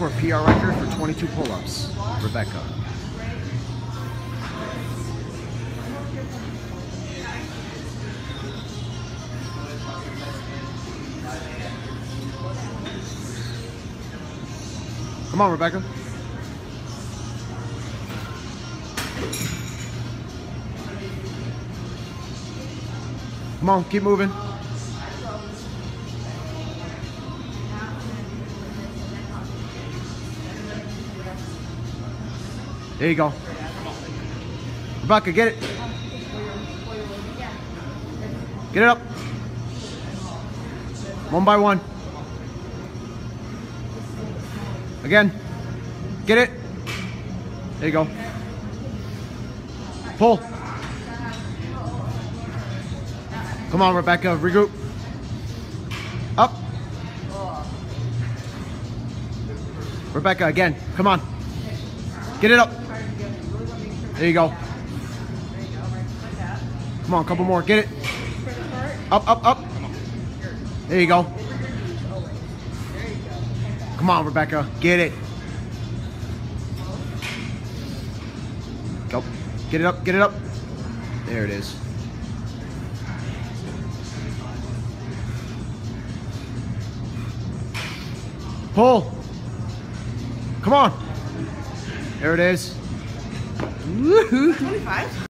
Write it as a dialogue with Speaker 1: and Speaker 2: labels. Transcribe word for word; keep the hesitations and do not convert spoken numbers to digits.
Speaker 1: for a P R record for twenty-two pull-ups. Rebecca. Come on, Rebecca. Come on, keep moving. There you go. Rebecca, get it. Get it up. One by one. Again. Get it. There you go. Pull. Come on, Rebecca. Regroup. Up. Rebecca, again. Come on. Get it up. There you go. Come on, a couple more. Get it. Up, up, up. There you go. Come on, Rebecca. Get it. Go. Get it up. Get it up. There it is. Pull. Come on. There it is. Woohoo.
Speaker 2: twenty-five.